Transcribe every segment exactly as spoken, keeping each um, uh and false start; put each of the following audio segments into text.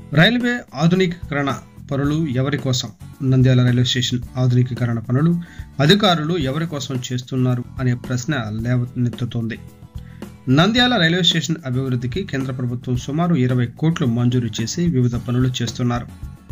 Railway ఆధునికీకరణ పనులు ఎవరి కోసం? నంద్యాల రైల్వే స్టేషన్ ఆధునికీకరణ పనులు అధికారులు ఎవరి కోసం చేస్తున్నారు అనే ప్రశ్న లేవనెత్తుతోంది. నంద్యాల రైల్వే స్టేషన్ అభివృద్ధికి కేంద్ర ప్రభుత్వం సుమారు ఇరవై కోట్లు మంజూరు చేసి వివిధ పనులు చేస్తున్నారు.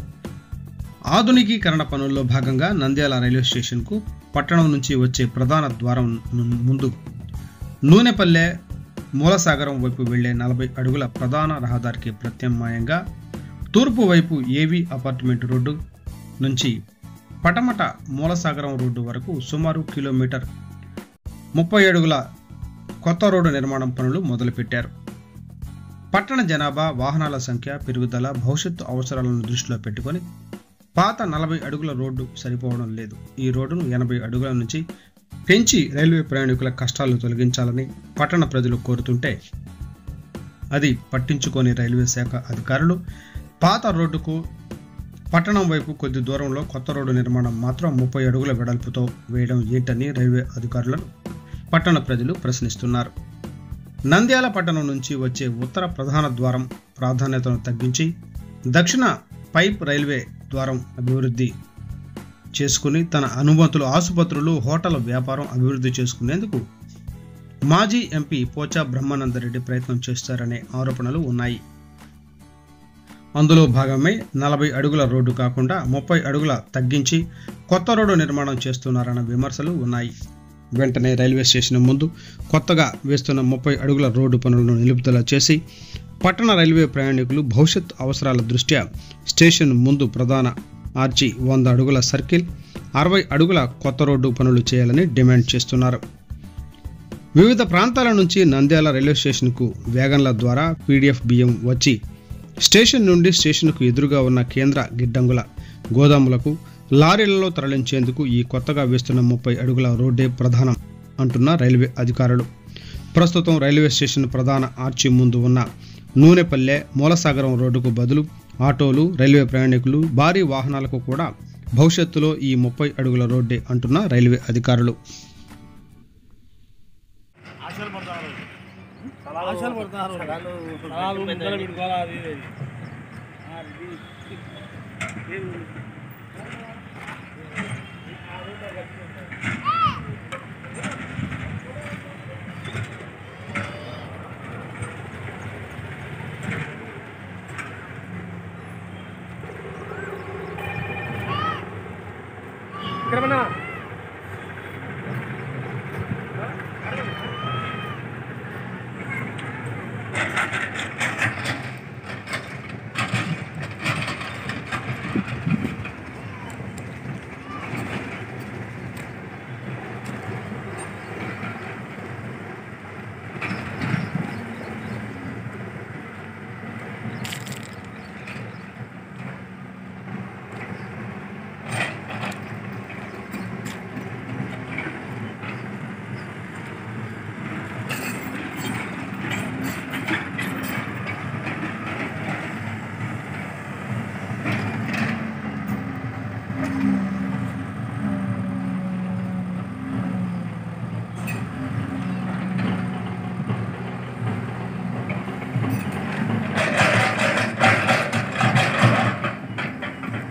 ఆధునికీకరణ పనుల్లో భాగంగా నంద్యాల రైల్వే స్టేషన్కు పట్టణం నుంచి వచ్చే ప్రధాన ద్వారం ముందు నూనెపల్లె మూలసాగరం వైపు వెళ్లే నలభై అడుగుల ప్రధాన రహదారికి ప్రత్యామ్నాయంగా తూర్పు వైపు ఏవి అపార్ట్మెంట్ రోడ్డు నుంచి పటమట మూలసాగరం రోడ్డు వరకు సుమారు కిలోమీటర్ ముప్పై అడుగుల కొత్త రోడ్డు నిర్మాణం పనులు మొదలుపెట్టారు. పట్టణ జనాభా, వాహనాల సంఖ్య పెరుగుదల, భవిష్యత్తు అవసరాలను దృష్టిలో పెట్టుకొని పాత నలభై అడుగుల రోడ్డు సరిపోవడం లేదు. ఈ రోడ్డును ఎనభై అడుగుల నుంచి పెంచి రైల్వే ప్రయాణికుల కష్టాలు తొలగించాలని పట్టణ ప్రజలు కోరుతుంటే అది పట్టించుకొని రైల్వే శాఖ అధికారులు పాత రోడ్డుకు పట్టణం వైపు కొద్ది దూరంలో కొత్త రోడ్డు నిర్మాణం మాత్రం ముప్పై అడుగుల వెడల్పుతో వేయడం ఏంటని రైల్వే అధికారులను పట్టణ ప్రజలు ప్రశ్నిస్తున్నారు. నంద్యాల పట్టణం నుంచి వచ్చే ఉత్తర ప్రధాన ద్వారం ప్రాధాన్యతను తగ్గించి దక్షిణ పైప్ రైల్వే ద్వారం అభివృద్ధి చేసుకుని తన అనుమతులు, ఆసుపత్రులు, హోటల్ వ్యాపారం అభివృద్ధి చేసుకునేందుకు మాజీ ఎంపీ పోచా బ్రహ్మానందరెడ్డి ప్రయత్నం చేస్తారనే ఆరోపణలు ఉన్నాయి. అందులో భాగమే నలభై అడుగుల రోడ్డు కాకుండా ముప్పై అడుగుల తగ్గించి కొత్త రోడ్డు నిర్మాణం చేస్తున్నారన్న విమర్శలు ఉన్నాయి. వెంటనే రైల్వే స్టేషన్ ముందు కొత్తగా వేస్తున్న ముప్పై అడుగుల రోడ్డు పనులను నిలుపుదల చేసి పట్టణ రైల్వే ప్రయాణికులు భవిష్యత్ అవసరాల దృష్ట్యా స్టేషన్ ముందు ప్రధాన ఆర్చి, వంద అడుగుల సర్కిల్, అరవై అడుగుల కొత్త రోడ్డు పనులు చేయాలని డిమాండ్ చేస్తున్నారు. వివిధ ప్రాంతాల నుంచి నంద్యాల రైల్వే స్టేషన్కు వ్యాగన్ల ద్వారా పీడీఎఫ్ బియ్యం వచ్చి స్టేషన్ నుండి స్టేషన్కు ఎదురుగా ఉన్న కేంద్ర గిడ్డంగుల గోదాములకు లారీలలో తరలించేందుకు ఈ కొత్తగా వేస్తున్న ముప్పై అడుగుల రోడ్డే ప్రధానం అంటున్న రైల్వే అధికారులు. ప్రస్తుతం రైల్వే స్టేషన్ ప్రధాన ఆర్చి ముందు ఉన్న నూనెపల్లె మూలసాగరం రోడ్డుకు బదులు ఆటోలు, రైల్వే ప్రయాణికులు, భారీ వాహనాలకు కూడా భవిష్యత్తులో ఈ ముప్పై అడుగుల రోడ్డే అంటున్న రైల్వే అధికారులు. ఇక్కడ